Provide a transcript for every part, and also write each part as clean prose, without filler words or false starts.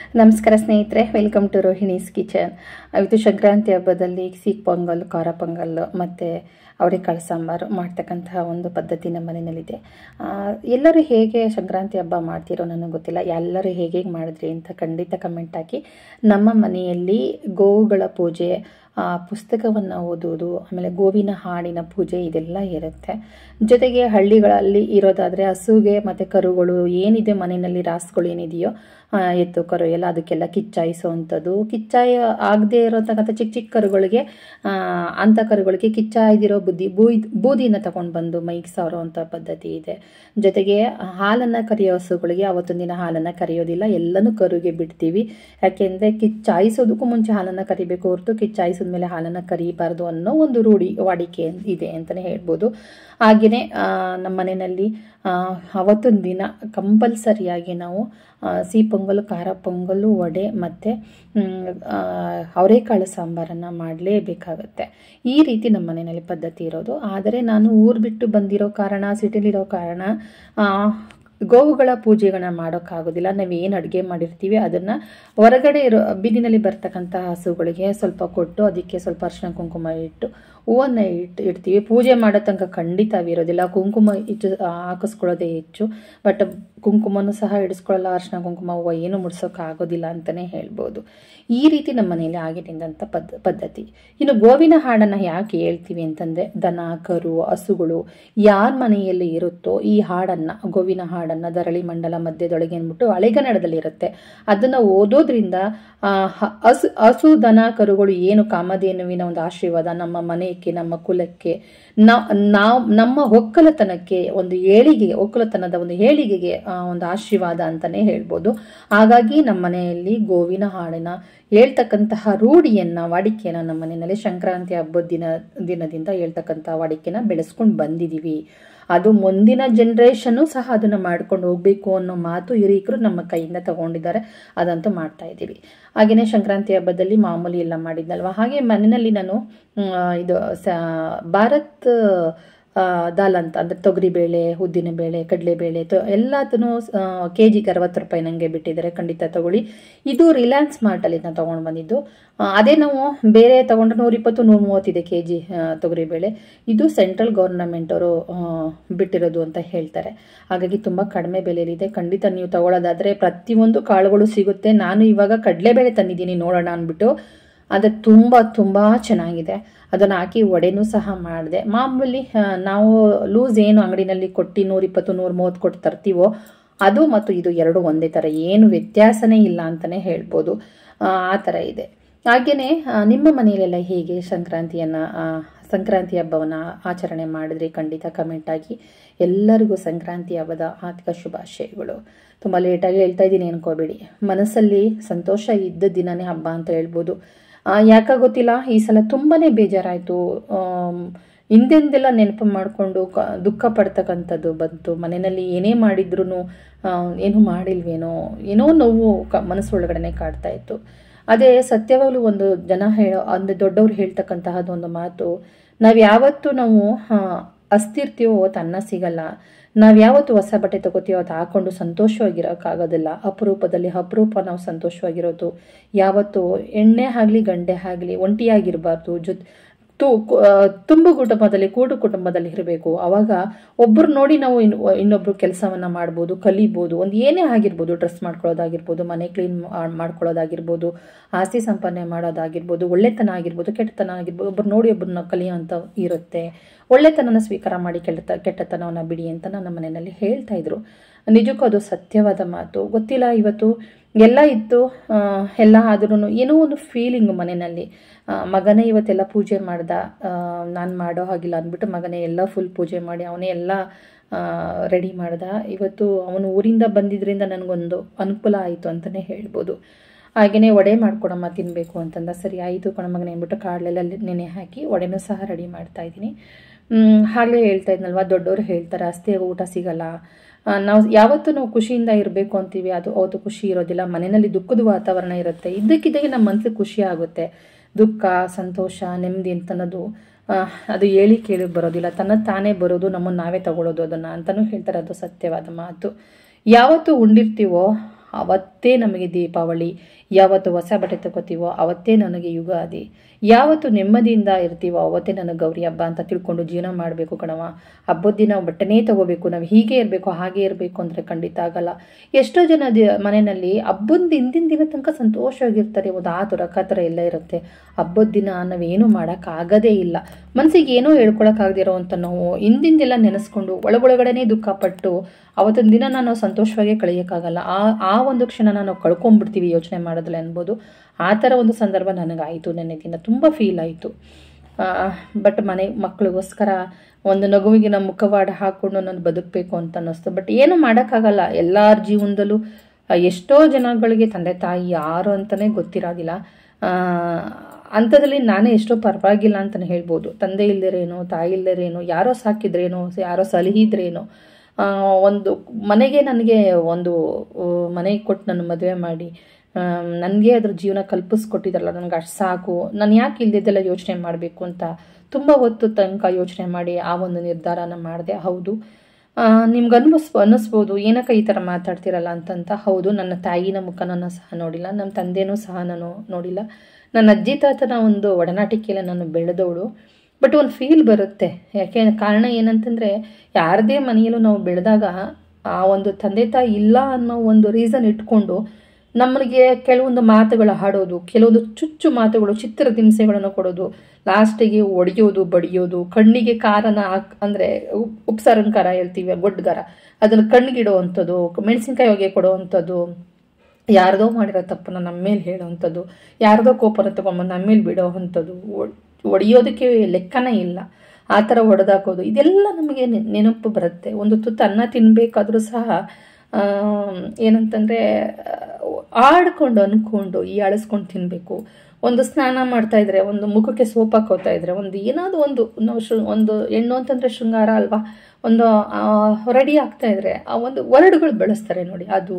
ನಮಸ್ಕಾರ ಸ್ನೇಹಿತರೆ, welcome to Rohini's kitchen. ಇವತ್ತು ಸಂಕ್ರಾಂತಿ ಹಬ್ಬದಲ್ಲಿ ಸಿಹಿ ಪೊಂಗಲ್, ಖಾರ ಪೊಂಗಲ್ ಮತ್ತು ಅವರೆಕಾಳು ಸಾಂಬಾರು ಮಾಡ್ತಕ್ಕಂತಹ ಒಂದು ಪದ್ಧತಿ ನಮ್ಮ ಮನೆಯಲ್ಲಿದೆ. ಎಲ್ಲರೂ ಹೇಗೆ ಸಂಕ್ರಾಂತಿ ಹಬ್ಬ ಮಾಡ್ತೀರೋ ನನಗೆ ಗೊತ್ತಿಲ್ಲ. ಎಲ್ಲರೂ ಹೇಗೆ ಮಾಡಿದ್ರಿ ಅಂತ ಖಂಡಿತ ಕಮೆಂಟ್ ಹಾಕಿ. ನಮ್ಮ ಮನೆಯಲ್ಲಿ ಗೋವುಗಳ ಪೂಜೆ, ಪುಸ್ತಕವನ್ನು ಓದುವುದು, ಆಮೇಲೆ ಗೋವಿನ ಹಾಡಿನ ಪೂಜೆ ಇದೆಲ್ಲ ಇರುತ್ತೆ. ಜೊತೆಗೆ ಹಳ್ಳಿಗಳಲ್ಲಿ ಇರೋದಾದರೆ ಹಸುಗೆ ಮತ್ತು ಕರುಗಳು ಏನಿದೆ ಮನೆಯಲ್ಲಿ ರಾಸುಗಳು ಏನಿದೆಯೋ ಎತ್ತು ಕರು ಎಲ್ಲ ಅದಕ್ಕೆಲ್ಲ ಕಿಚ್ಚಾಯಿಸುವಂಥದ್ದು. ಕಿಚ್ಚಾಯ ಆಗದೆ ಇರೋತಕ್ಕಂಥ ಚಿಕ್ಕ ಚಿಕ್ಕ ಕರುಗಳಿಗೆ, ಅಂಥ ಕರುಗಳಿಗೆ ಕಿಚ್ಚಾಯ್ದಿರೋ ಬೂದಿನ ತಗೊಂಡು ಬಂದು ಮೈಗೆ ಸಾರುವಂಥ ಪದ್ಧತಿ ಇದೆ. ಜೊತೆಗೆ ಹಾಲನ್ನು ಕರಿಯೋ ಹಸುಗಳಿಗೆ ಅವತ್ತೊಂದು ದಿನ ಹಾಲನ್ನು ಕರೆಯೋದಿಲ್ಲ, ಎಲ್ಲನೂ ಕರುಗೆ ಬಿಡ್ತೀವಿ. ಯಾಕೆಂದರೆ ಕಿಚ್ಚಾಯಿಸೋದಕ್ಕೂ ಮುಂಚೆ ಹಾಲನ್ನು ಕರಿಬೇಕು ಹೊರತು ಕಿಚ್ಚಾಯಿಸಿದ ಮೇಲೆ ಹಾಲನ್ನು ಕರಿಬಾರ್ದು ಅನ್ನೋ ಒಂದು ವಾಡಿಕೆ ಇದೆ ಅಂತಲೇ ಹೇಳ್ಬೋದು. ಹಾಗೆಯೇ ನಮ್ಮ ಮನೆಯಲ್ಲಿ ಅವತ್ತೊಂದು ದಿನ ಕಂಪಲ್ಸರಿಯಾಗಿ ನಾವು ಸಿಹಿ ಪೊಂಗಲು, ಖಾರ ಪೊಂಗಲು, ವಡೆ ಮತ್ತು ಅವರೆಕಾಳು ಸಾಂಬಾರನ್ನು ಮಾಡಲೇಬೇಕಾಗತ್ತೆ. ಈ ರೀತಿ ನಮ್ಮ ಮನೆಯಲ್ಲಿ ಪದ್ಧತಿ ಇರೋದು. ಆದರೆ ನಾನು ಊರು ಬಿಟ್ಟು ಬಂದಿರೋ ಕಾರಣ, ಸಿಟಿಲಿರೋ ಕಾರಣ ಗೋವುಗಳ ಪೂಜೆಗಳನ್ನ ಮಾಡೋಕ್ಕಾಗೋದಿಲ್ಲ. ನಾವೇನು ಅಡುಗೆ ಮಾಡಿರ್ತೀವಿ ಅದನ್ನು ಹೊರಗಡೆ ಇರೋ ಬೀದಿನಲ್ಲಿ ಬರ್ತಕ್ಕಂಥ ಹಸುಗಳಿಗೆ ಸ್ವಲ್ಪ ಕೊಟ್ಟು ಅದಕ್ಕೆ ಸ್ವಲ್ಪ ಅರಿಶಿನ ಕುಂಕುಮ ಇಟ್ಟು ಹೂವನ್ನು ಇಡ್ತೀವಿ. ಪೂಜೆ ಮಾಡೋ ತನಕ ಖಂಡಿತ ಇರೋದಿಲ್ಲ. ಕುಂಕುಮ ಹಾಕಿಸ್ಕೊಳ್ಳೋದೇ ಹೆಚ್ಚು. ಬಟ್ ಕುಂಕುಮನೂ ಸಹ ಇಡಿಸ್ಕೊಳ್ಳಲ್ಲ, ಅರಿಶಿನ ಕುಂಕುಮ ಹೂವು ಏನು ಮುಡ್ಸೋಕ್ಕಾಗೋದಿಲ್ಲ ಅಂತಲೇ ಹೇಳ್ಬೋದು. ಈ ರೀತಿ ನಮ್ಮ ಮನೆಯಲ್ಲಿ ಆಗಿದ್ದಂಥ ಪದ್ಧತಿ. ಇನ್ನು ಗೋವಿನ ಹಾಡನ್ನು ಯಾಕೆ ಹೇಳ್ತೀವಿ ಅಂತಂದರೆ, ದನ, ಕರು, ಹಸುಗಳು ಯಾರ ಮನೆಯಲ್ಲಿ ಇರುತ್ತೋ ಈ ಹಾಡನ್ನು, ಗೋವಿನ ಹಾಡನ್ನು ಧರಳಿ ಮಂಡಲ ಮಧ್ಯದೊಳಗೆ ಅಂದ್ಬಿಟ್ಟು ಹಳೆಗನ್ನಡದಲ್ಲಿರುತ್ತೆ. ಅದನ್ನು ಓದೋದ್ರಿಂದ ಹಸು ದನ ಕರುಗಳು ಏನು ಕಾಮಧೇನುವಿನ ಒಂದು ಆಶೀರ್ವಾದ ನಮ್ಮ ಮನೆಗೆ, ನಮ್ಮ ಕುಲಕ್ಕೆ, ನಮ್ಮ ಒಕ್ಕಲತನಕ್ಕೆ ಒಂದು ಏಳಿಗೆಗೆ, ಒಕ್ಕಲತನದ ಒಂದು ಏಳಿಗೆಗೆ ಒಂದು ಆಶೀರ್ವಾದ ಅಂತಲೇ ಹೇಳ್ಬೋದು. ಹಾಗಾಗಿ ನಮ್ಮ ಮನೆಯಲ್ಲಿ ಗೋವಿನ ಹಾಡನ್ನ ಹೇಳ್ತಕ್ಕಂತಹ ರೂಢಿಯನ್ನು, ವಾಡಿಕೆಯನ್ನು ನಮ್ಮ ಮನೆಯಲ್ಲಿ ಸಂಕ್ರಾಂತಿ ಹಬ್ಬದ ದಿನದಿಂದ ಹೇಳ್ತಕ್ಕಂಥ ವಾಡಿಕೆನ ಬೆಳೆಸ್ಕೊಂಡು ಬಂದಿದ್ದೀವಿ. ಅದು ಮುಂದಿನ ಜನ್ರೇಷನ್ನು ಸಹ ಅದನ್ನು ಮಾಡ್ಕೊಂಡು ಹೋಗಬೇಕು ಅನ್ನೋ ಮಾತು ಹಿರಿಯರು ನಮ್ಮ ಕೈಯಿಂದ ತಗೊಂಡಿದ್ದಾರೆ. ಅದಂತೂ ಮಾಡ್ತಾ ಇದ್ದೀವಿ. ಹಾಗೆಯೇ ಸಂಕ್ರಾಂತಿ ಹಬ್ಬದಲ್ಲಿ ಮಾಮೂಲಿ ಎಲ್ಲ ಮಾಡಿದ್ನಲ್ವ, ಹಾಗೆ ಮನೆಯಲ್ಲಿ ನಾನು ಇದು ಭಾರತ್ ದಾಲ್ ಅಂತ, ಅಂದರೆ ತೊಗರಿಬೇಳೆ, ಉದ್ದಿನಬೇಳೆ, ಕಡಲೆಬೇಳೆ ಎಲ್ಲದನ್ನು ಕೆಜಿಗೆ 60 ರೂಪಾಯಿ ನನಗೆ ಬಿಟ್ಟಿದ್ದಾರೆ. ಖಂಡಿತ ತಗೊಳ್ಳಿ. ಇದು ರಿಲಯನ್ಸ್ ಮಾರ್ಟಲ್ಲಿ ನಾನು ತೊಗೊಂಡು ಬಂದಿದ್ದು. ಅದೇ ನಾವು ಬೇರೆ ತೊಗೊಂಡ್ರೆ 120-130 ಇದೆ ಕೆಜಿ ತೊಗರಿಬೇಳೆ. ಇದು ಸೆಂಟ್ರಲ್ ಗೌರ್ನಮೆಂಟ್ ಅವರು ಬಿಟ್ಟಿರೋದು ಅಂತ ಹೇಳ್ತಾರೆ. ಹಾಗಾಗಿ ತುಂಬ ಕಡಿಮೆ ಬೆಲೆಯಲ್ಲಿದೆ. ಖಂಡಿತ ನೀವು ತಗೊಳ್ಳೋದಾದರೆ ಪ್ರತಿಯೊಂದು ಕಾಳುಗಳು ಸಿಗುತ್ತೆ. ನಾನು ಇವಾಗ ಕಡಲೆಬೇಳೆ ತಂದಿದ್ದೀನಿ, ನೋಡೋಣ ಅಂದ್ಬಿಟ್ಟು. ಅದು ತುಂಬ ತುಂಬ ಚೆನ್ನಾಗಿದೆ. ಅದನ್ನು ಹಾಕಿ ವಡೆನೂ ಸಹ ಮಾಡಿದೆ. ಮಾಮೂಲಿ ನಾವು ಲೂಸ್ ಏನು ಅಂಗಡಿನಲ್ಲಿ ಕೊಟ್ಟು 120-130 ಕೊಟ್ಟು ತರ್ತೀವೋ ಅದು ಮತ್ತು ಇದು ಎರಡು ಒಂದೇ ಥರ, ಏನು ವ್ಯತ್ಯಾಸನೇ ಇಲ್ಲ ಅಂತಲೇ ಹೇಳ್ಬೋದು. ಆ ಥರ ಇದೆ. ಹಾಗೆಯೇ ನಿಮ್ಮ ಮನೆಯಲ್ಲೆಲ್ಲ ಹೇಗೆ ಸಂಕ್ರಾಂತಿ ಹಬ್ಬವನ್ನು ಆಚರಣೆ ಮಾಡಿದ್ರಿ ಖಂಡಿತ ಕಮೆಂಟ್ ಆಗಿ. ಎಲ್ಲರಿಗೂ ಸಂಕ್ರಾಂತಿ ಹಬ್ಬದ ಆರ್ಥಿಕ ಶುಭಾಶಯಗಳು. ತುಂಬ ಲೇಟಾಗಿ ಹೇಳ್ತಾ ಇದ್ದೀನಿ ಅನ್ಕೋಬೇಡಿ. ಮನಸ್ಸಲ್ಲಿ ಸಂತೋಷ ಇದ್ದ ದಿನನೇ ಹಬ್ಬ ಅಂತ ಹೇಳ್ಬೋದು. ಯಾಕೆ ಗೊತ್ತಿಲ್ಲ, ಈ ಸಲ ತುಂಬಾ ಬೇಜಾರಾಯಿತು. ಹಿಂದೆಂದೆಲ್ಲ ನೆನಪು ಮಾಡಿಕೊಂಡು ದುಃಖ ಪಡ್ತಕ್ಕಂಥದ್ದು ಬಂತು. ಮನೆಯಲ್ಲಿ ಏನೇ ಮಾಡಿದ್ರೂ ಏನೂ ಮಾಡಿಲ್ವೇನೋ, ಏನೋ ನೋವು ಮನಸ್ಸು ಒಳಗಡೆ ಕಾಡ್ತಾ ಇತ್ತು. ಅದೇ ಸತ್ಯವಾಗ್ಲೂ ಒಂದು ಜನ ಅಂದರೆ ದೊಡ್ಡವ್ರು ಹೇಳ್ತಕ್ಕಂತಹದ್ದು ಒಂದು ಮಾತು, ನಾವು ಹಸ್ತಿರ್ತೀವೋ ಅವತ್ತು ಅನ್ನ ಸಿಗಲ್ಲ. ನಾವು ಯಾವತ್ತು ಹೊಸ ಬಟ್ಟೆ ತಗೋತೀವೋ ಅದು ಹಾಕೊಂಡು ಸಂತೋಷವಾಗಿರೋಕ್ಕಾಗೋದಿಲ್ಲ. ಅಪರೂಪ ನಾವು ಸಂತೋಷವಾಗಿರೋದು. ಯಾವತ್ತು ಹೆಣ್ಣೆ ಆಗಲಿ ಗಂಡೆ ಆಗಲಿ ಒಂಟಿಯಾಗಿರಬಾರ್ದು. ತುಂಬು ಕುಟುಂಬದಲ್ಲಿ, ಕೂಡು ಕುಟುಂಬದಲ್ಲಿ ಇರಬೇಕು. ಆವಾಗ ಒಬ್ಬರು ನೋಡಿ ನಾವು ಇನ್ನೊಬ್ರು ಕೆಲಸವನ್ನ ಮಾಡ್ಬೋದು, ಕಲಿಬೋದು. ಒಂದು ಏನೇ ಆಗಿರ್ಬೋದು, ಡ್ರೆಸ್ ಮಾಡ್ಕೊಳ್ಳೋದಾಗಿರ್ಬೋದು, ಮನೆ ಕ್ಲೀನ್ ಮಾಡ್ಕೊಳ್ಳೋದಾಗಿರ್ಬೋದು, ಆಸ್ತಿ ಸಂಪಾದನೆ ಮಾಡೋದಾಗಿರ್ಬೋದು, ಒಳ್ಳೆತನ ಆಗಿರ್ಬೋದು, ಕೆಟ್ಟತನ ಆಗಿರ್ಬೋದು. ಒಬ್ಬರು ನೋಡಿ ಒಬ್ಬರನ್ನ ಕಲಿಯೋಂಥ ಇರುತ್ತೆ. ಒಳ್ಳೆತನನ ಸ್ವೀಕಾರ ಮಾಡಿ ಕೆಟ್ಟತನವನ್ನ ಬಿಡಿ ಅಂತ ನನ್ನ ಮನೆಯಲ್ಲಿ ಹೇಳ್ತಾ ಇದ್ರು. ನಿಜಕ್ಕೂ ಅದು ಸತ್ಯವಾದ ಮಾತು. ಗೊತ್ತಿಲ್ಲ, ಇವತ್ತು ಎಲ್ಲ ಇತ್ತು, ಎಲ್ಲ ಆದ್ರೂ ಏನೋ ಒಂದು ಫೀಲಿಂಗು ಮನೆಯಲ್ಲಿ. ಮಗನೇ ಇವತ್ತೆಲ್ಲ ಪೂಜೆ ಮಾಡ್ದ, ನಾನು ಮಾಡೋ ಹಾಗಿಲ್ಲ ಅಂದ್ಬಿಟ್ಟು ಮಗನೇ ಎಲ್ಲ ಫುಲ್ ಪೂಜೆ ಮಾಡಿ ಅವನೇ ಎಲ್ಲ ರೆಡಿ ಮಾಡ್ದ. ಇವತ್ತು ಅವನು ಊರಿಂದ ಬಂದಿದ್ದರಿಂದ ನನಗೊಂದು ಅನುಕೂಲ ಆಯಿತು ಅಂತಲೇ ಹೇಳ್ಬೋದು. ಹಾಗೆಯೇ ವಡೆ ಮಾಡ್ಕೊಡಮ್ಮ ತಿನ್ನಬೇಕು ಅಂತಂದ. ಸರಿ ಆಯಿತು ಕಣಮಗನೇ ಅಂದ್ಬಿಟ್ಟು ಕಾಳೆಲ್ಲ ನೆನೆ ಹಾಕಿ ವಡೆನೂ ಸಹ ರೆಡಿ ಮಾಡ್ತಾ ಇದ್ದೀನಿ. ಹಾಗೆ ಹೇಳ್ತಾ ಇದ್ನಲ್ವ, ದೊಡ್ಡವರು ಹೇಳ್ತಾರೆ ಅಷ್ಟೇ ಊಟ ಸಿಗಲ್ಲ. ನಾವು ಯಾವತ್ತೂ ನಾವು ಖುಷಿಯಿಂದ ಇರಬೇಕು ಅಂತೀವಿ, ಅವತ್ತು ಖುಷಿ ಇರೋದಿಲ್ಲ. ಮನೆಯಲ್ಲಿ ದುಃಖದ ವಾತಾವರಣ ಇರುತ್ತೆ. ಇದ್ದಕ್ಕಿದ್ದಾಗೆ ನಮ್ಮ ಮನಸ್ಸಿಗೆ ಖುಷಿ ಆಗುತ್ತೆ. ದುಃಖ, ಸಂತೋಷ, ನೆಮ್ಮದಿ ಅಂತನ್ನೋದು ಅದು ಹೇಳಿ ಕೇಳಿ ಬರೋದಿಲ್ಲ, ತಾನೇ ಬರೋದು, ನಮ್ಮನ್ನು ನಾವೇ ತಗೊಳ್ಳೋದು ಅದನ್ನು ಅಂತಲೂ ಹೇಳ್ತಾರೆ. ಅದು ಸತ್ಯವಾದ ಮಾತು. ಯಾವತ್ತು ಉಂಡಿರ್ತೀವೋ ಅವತ್ತೇ ನಮಗೆ ದೀಪಾವಳಿ, ಯಾವತ್ತು ಹೊಸ ಬಟ್ಟೆ ತಗೋತೀವೋ ಅವತ್ತೇ ನನಗೆ ಯುಗಾದಿ, ಯಾವತ್ತು ನೆಮ್ಮದಿಯಿಂದ ಇರ್ತೀವೋ ಅವತ್ತೇ ನನಗೆ ಗೌರಿ ಹಬ್ಬ ಅಂತ ತಿಳ್ಕೊಂಡು ಜೀವನ ಮಾಡಬೇಕು ಕಣವ. ಹಬ್ಬದ ದಿನ ಬಟ್ಟೆನೇ ತಗೋಬೇಕು, ನಾವು ಹೀಗೆ ಇರಬೇಕು ಹಾಗೆ ಇರಬೇಕು ಅಂದರೆ ಖಂಡಿತ ಆಗಲ್ಲ. ಎಷ್ಟೋ ಜನ ಮನೆಯಲ್ಲಿ ಹಬ್ಬದ ಹಿಂದಿನ ದಿನ ತನಕ ಸಂತೋಷವಾಗಿರ್ತಾರೆ, ಒಂದು ಆತುರ ಕಾತರ ಎಲ್ಲ ಇರುತ್ತೆ. ಹಬ್ಬದ ದಿನ ನಾವೇನು ಮಾಡೋಕ್ಕಾಗದೇ ಇಲ್ಲ, ಮನಸ್ಸಿಗೆ ಏನೋ ಹೇಳ್ಕೊಳಕ್ಕಾಗದಿರೋ ಅಂತ ನಾವು ಹಿಂದಿಂದೆಲ್ಲ ನೆನೆಸ್ಕೊಂಡು ಒಳಗೊಳಗಡೆನೇ ದುಃಖಪಟ್ಟು ಅವತ್ತಿನ ದಿನ ನಾವು ಸಂತೋಷವಾಗೇ ಕಳೆಯೋಕ್ಕಾಗಲ್ಲ. ಆ ಒಂದು ಕ್ಷಣನ ನಾವು ಕಳ್ಕೊಂಡ್ಬಿಡ್ತೀವಿ ಯೋಚನೆ ಮಾಡೋದಿಲ್ಲ ಅನ್ಬೋದು. ಆ ಥರ ಒಂದು ಸಂದರ್ಭ ನನಗಾಯಿತು ನೆನ್ನೆ ದಿನ, ತುಂಬ ಫೀಲ್ ಆಯಿತು. ಬಟ್ ಮಕ್ಕಳಿಗೋಸ್ಕರ ಒಂದು ನಗುವಿಗೆ ನಮ್ಮ ಮುಖವಾಡ ಹಾಕ್ಕೊಂಡು ನಾನು ಬದುಕಬೇಕು ಅಂತ ಅನ್ನಿಸ್ತು. ಬಟ್ ಏನು ಮಾಡೋಕ್ಕಾಗಲ್ಲ, ಎಲ್ಲರ ಜೀವನದಲ್ಲೂ ಎಷ್ಟೋ ಜನಗಳಿಗೆ ತಂದೆ ತಾಯಿ ಯಾರು ಅಂತಲೇ ಗೊತ್ತಿರೋದಿಲ್ಲ. ಅಂಥದ್ರಲ್ಲಿ ನಾನೇ ಎಷ್ಟೋ ಪರವಾಗಿಲ್ಲ ಅಂತಲೇ ಹೇಳ್ಬೋದು. ತಂದೆ ಇಲ್ದಿರೇನೋ, ತಾಯಿ ಇಲ್ದಿರೇನೋ, ಯಾರೋ ಸಾಕಿದ್ರೇನೋ, ಯಾರೋ ಸಲಹಿದ್ರೇನೋ, ಒಂದು ಮನೆಗೆ ನನಗೆ ಒಂದು ಮನೆಗೆ ಕೊಟ್ಟು ನನ್ನ ಮದುವೆ ಮಾಡಿ ನನಗೆ ಅದ್ರ ಜೀವನ ಕಲ್ಪಿಸ್ಕೊಟ್ಟಿದ್ರಲ್ಲ, ನನಗೆ ಅಷ್ಟು ಸಾಕು, ನಾನು ಯಾಕೆ ಇಲ್ದಿದ್ದೆಲ್ಲ ಯೋಚನೆ ಮಾಡಬೇಕು ಅಂತ ತುಂಬ ಹೊತ್ತು ತನಕ ಯೋಚನೆ ಮಾಡಿ ಆ ಒಂದು ನಿರ್ಧಾರನ ಮಾಡಿದೆ. ಹೌದು, ನಿಮ್ಗೆ ಅನ್ನಿಸ್ಬೋದು ಏನಕ್ಕೆ ಈ ಥರ ಮಾತಾಡ್ತಿರಲ್ಲ ಅಂತಂತ. ಹೌದು, ನನ್ನ ತಾಯಿನ ಮುಖನ ಸಹ ನೋಡಿಲ್ಲ, ನಮ್ಮ ತಂದೆನೂ ಸಹ ನಾನು ನೋಡಿಲ್ಲ. ನನ್ನ ಅಜ್ಜಿ ತಾತನ ಒಂದು ಒಡನಾಟಿಕೆಯಲ್ಲಿ ನಾನು ಬೆಳೆದವಳು. ಬಟ್ ಒಂದು ಫೀಲ್ ಬರುತ್ತೆ. ಯಾಕೆ ಕಾರಣ ಏನಂತಂದರೆ, ಯಾರದೇ ಮನೆಯಲ್ಲೂ ನಾವು ಬೆಳೆದಾಗ ಆ ಒಂದು ತಂದೆ ತಾಯಿ ಇಲ್ಲ ಅನ್ನೋ ಒಂದು ರೀಸನ್ ಇಟ್ಕೊಂಡು ನಮಗೆ ಕೆಲವೊಂದು ಮಾತುಗಳು ಹಾಡೋದು, ಕೆಲವೊಂದು ಚುಚ್ಚು ಮಾತುಗಳು, ಚಿತ್ರಹಿಂಸೆಗಳನ್ನು ಕೊಡೋದು, ಲಾಸ್ಟಿಗೆ ಒಡೆಯೋದು, ಬಡಿಯೋದು, ಕಣ್ಣಿಗೆ ಖಾರನ ಅಂದರೆ ಉಪ್ಸಾರನ ಖಾರ ಹೇಳ್ತೀವಿ, ಗೊಡ್ಡಗಾರ, ಅದನ್ನು ಕಣ್ಣಿಗಿಡೋ ಅಂಥದ್ದು, ಮೆಣಸಿನ್ಕಾಯಿ ಹೊಗೆ ಕೊಡೋ ಅಂಥದ್ದು, ಯಾರ್ದೋ ಮಾಡಿರೋ ತಪ್ಪನ್ನ ನಮ್ಮ ಮೇಲೆ ಹೇಳೋ ಅಂಥದ್ದು, ಯಾರ್ದೋ ಕೋಪನ ತಗೊಂಬಂದು ನಮ್ಮ ಮೇಲೆ ಬಿಡೋ ಅಂಥದ್ದು, ಒಡೆಯೋದಕ್ಕೆ ಲೆಕ್ಕನೇ ಇಲ್ಲ, ಆ ಥರ ಹೊಡೆದಾಕೋದು, ಇದೆಲ್ಲ ನಮಗೆ ನೆನಪು ಬರುತ್ತೆ. ಒಂದು ತುತ್ತು ಅನ್ನ ತಿನ್ನಬೇಕಾದ್ರೂ ಸಹ ಏನಂತಂದರೆ ಆಡ್ಕೊಂಡು ಅಂದ್ಕೊಂಡು ಆಳಿಸ್ಕೊಂಡು ತಿನ್ನಬೇಕು. ಒಂದು ಸ್ನಾನ ಮಾಡ್ತಾಯಿದ್ರೆ, ಒಂದು ಮುಖಕ್ಕೆ ಸೋಪ್ ಹಾಕೋತಾ ಇದ್ರೆ, ಒಂದು ಏನಾದರೂ ಒಂದು ನಾವು ಒಂದು ಹೆಣ್ಣು ಅಂತಂದರೆ ಶೃಂಗಾರ ಅಲ್ವಾ, ಒಂದು ರೆಡಿ ಆಗ್ತಾಯಿದ್ರೆ ಆ ಒಂದು ವರ್ಡ್ಗಳು ಬೆಳೆಸ್ತಾರೆ ನೋಡಿ, ಅದು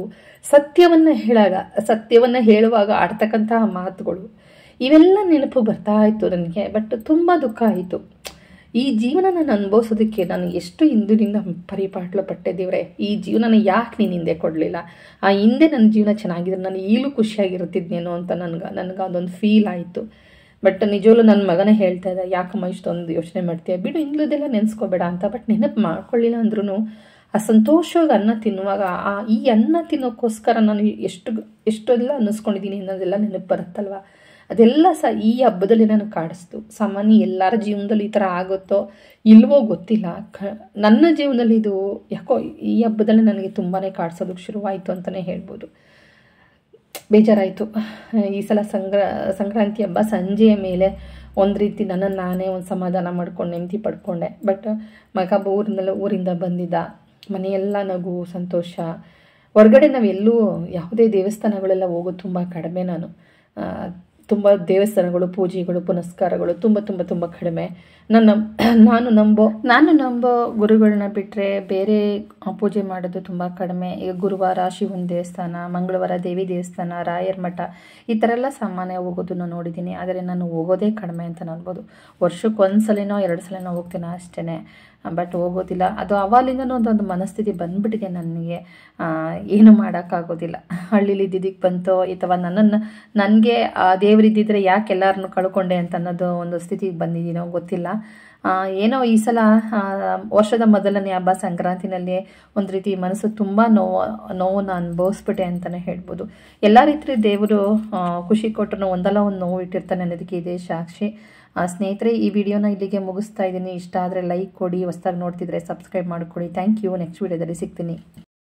ಸತ್ಯವನ್ನು ಹೇಳುವಾಗ ಆಡ್ತಕ್ಕಂತಹ ಮಾತುಗಳು, ಇವೆಲ್ಲ ನೆನಪು ಬರ್ತಾ ಇತ್ತು ನನಗೆ. ಬಟ್ ತುಂಬ ದುಃಖ ಆಯಿತು. ಈ ಜೀವನ ನಾನು ಅನುಭವಿಸೋದಕ್ಕೆ ನಾನು ಎಷ್ಟು ಹಿಂದಿನಿಂದ ಪರಿಪಾಟ್ಲು ಪಟ್ಟೆ ದೇವ್ರೆ, ಈ ಜೀವನನ ಯಾಕೆ ನೀನು ಹಿಂದೆ ಕೊಡಲಿಲ್ಲ, ಆ ಹಿಂದೆ ನನ್ನ ಜೀವನ ಚೆನ್ನಾಗಿದ್ರೆ ನಾನು ಈಗಲೂ ಖುಷಿಯಾಗಿರ್ತಿದ್ನೇನೋ ಅಂತ ನನಗೆ ಅದೊಂದು ಫೀಲ್ ಆಯಿತು. ಬಟ್ ನಿಜವಲ್ಲೂ ನನ್ನ ಮಗನೇ ಹೇಳ್ತಾ ಇದ್ದ, ಯಾಕಮ್ಮ ಇಷ್ಟೊಂದು ಯೋಚನೆ ಮಾಡ್ತೀಯ, ಬಿಡು ಹಿಂದೆಲ್ಲ ನೆನೆಸ್ಕೋಬೇಡ ಅಂತ. ಬಟ್ ನೆನಪು ಮಾಡ್ಕೊಳ್ಳಿಲ್ಲ ಅಂದ್ರೂ ಆ ಸಂತೋಷವಾಗಿ ಅನ್ನ ತಿನ್ನುವಾಗ ಈ ಅನ್ನ ತಿನ್ನೋಕ್ಕೋಸ್ಕರ ನಾನು ಎಷ್ಟೆಲ್ಲ ಅನ್ನಿಸ್ಕೊಂಡಿದ್ದೀನಿ ಅನ್ನೋದೆಲ್ಲ ನೆನಪು ಬರುತ್ತಲ್ವ, ಅದೆಲ್ಲ ಸಹ ಈ ಹಬ್ಬದಲ್ಲಿ ನನಗೆ ಕಾಡಿಸ್ತು. ಸಾಮಾನ್ಯ ಎಲ್ಲರ ಜೀವನದಲ್ಲಿ ಈ ಥರ ಆಗುತ್ತೋ ಇಲ್ವೋ ಗೊತ್ತಿಲ್ಲ, ನನ್ನ ಜೀವನದಲ್ಲಿ ಇದು ಯಾಕೋ ಈ ಹಬ್ಬದಲ್ಲಿ ನನಗೆ ತುಂಬಾ ಕಾಡಿಸೋದಕ್ಕೆ ಶುರುವಾಯಿತು ಅಂತಲೇ ಹೇಳ್ಬೋದು. ಬೇಜಾರಾಯಿತು. ಈ ಸಲ ಸಂಕ್ರಾಂತಿ ಹಬ್ಬ ಸಂಜೆಯ ಮೇಲೆ ಒಂದು ರೀತಿ ನನ್ನನ್ನು ನಾನೇ ಒಂದು ಸಮಾಧಾನ ಮಾಡ್ಕೊಂಡು ನೆಮ್ಮದಿ ಪಡ್ಕೊಂಡೆ. ಬಟ್ ಮಗ ಊರಿಂದ ಬಂದಿದ್ದ, ಮನೆಯೆಲ್ಲ ನಗು ಸಂತೋಷ. ಹೊರಗಡೆ ನಾವೆಲ್ಲೂ ಯಾವುದೇ ದೇವಸ್ಥಾನಗಳೆಲ್ಲ ಹೋಗೋದು ತುಂಬ ಕಡಿಮೆ. ತುಂಬ ದೇವಸ್ಥಾನಗಳು, ಪೂಜೆಗಳು, ಪುನಸ್ಕಾರಗಳು ತುಂಬ ಕಡಿಮೆ. ನಾನು ನಂಬೋ ಗುರುಗಳನ್ನ ಬಿಟ್ಟರೆ ಬೇರೆ ಪೂಜೆ ಮಾಡೋದು ತುಂಬ ಕಡಿಮೆ. ಈಗ ಗುರುವಾರ ಶಿವನ ದೇವಸ್ಥಾನ, ಮಂಗಳವಾರ ದೇವಿ ದೇವಸ್ಥಾನ, ರಾಯರ ಮಠ, ಈ ಥರ ಎಲ್ಲ ಸಾಮಾನ್ಯ ಹೋಗೋದನ್ನು ನೋಡಿದ್ದೀನಿ. ಆದರೆ ನಾನು ಹೋಗೋದೇ ಕಡಿಮೆ ಅಂತ ಅನ್ಬೋದು. ವರ್ಷಕ್ಕೆ 1 ಸಲನೋ 2 ಸಲನೋ ಹೋಗ್ತೀನಿ ಅಷ್ಟೇ, ಬಟ್ ಹೋಗೋದಿಲ್ಲ. ಅದು ಅವಾಲಿಂದನೂ ಒಂದೊಂದು ಮನಸ್ಥಿತಿ ಬಂದ್ಬಿಟ್ಟಿದೆ ನನಗೆ, ಏನು ಮಾಡೋಕ್ಕಾಗೋದಿಲ್ಲ. ಹಳ್ಳಿಲಿ ಇದ್ದಿದ್ದಕ್ಕೆ ಬಂತೋ ಅಥವಾ ನನಗೆ ದೇವರಿದ್ದಿದ್ರೆ ಯಾಕೆ ಎಲ್ಲರನ್ನು ಕಳ್ಕೊಂಡೆ ಅಂತ ಅನ್ನೋದು ಒಂದು ಸ್ಥಿತಿಗೆ ಬಂದಿದ್ದೀನೋ ಗೊತ್ತಿಲ್ಲ. ಏನೋ ಈ ಸಲ ವರ್ಷದ ಮೊದಲನೇ ಹಬ್ಬ ಸಂಕ್ರಾಂತಿನಲ್ಲಿ ಒಂದು ರೀತಿ ಮನಸ್ಸು ತುಂಬ ನೋವನ್ನು ಅನುಭವಿಸ್ಬಿಟ್ಟೆ ಅಂತಲೇ ಹೇಳ್ಬೋದು. ಎಲ್ಲ ರೀತಿ ದೇವರು ಖುಷಿ ಕೊಟ್ಟರು ಒಂದಲ್ಲ ಒಂದು ನೋವು ಇಟ್ಟಿರ್ತಾನೆ ಅನ್ನೋದಕ್ಕೆ ಇದೇ ಸಾಕ್ಷಿ. ಸ್ನೇಹಿತರೆ, ಈ ವಿಡಿಯೋನ ಇಲ್ಲಿಗೆ ಮುಗಿಸ್ತಾ ಇದ್ದೀನಿ. ಇಷ್ಟ ಆದರೆ ಲೈಕ್ ಕೊಡಿ, ಹೊಸದಾಗಿ ನೋಡ್ತಿದ್ರೆ ಸಬ್ಸ್ಕ್ರೈಬ್ ಮಾಡಿಕೊಡಿ. Thank you. ನೆಕ್ಸ್ಟ್ ವಿಡಿಯೋದಲ್ಲಿ ಸಿಗ್ತೀನಿ.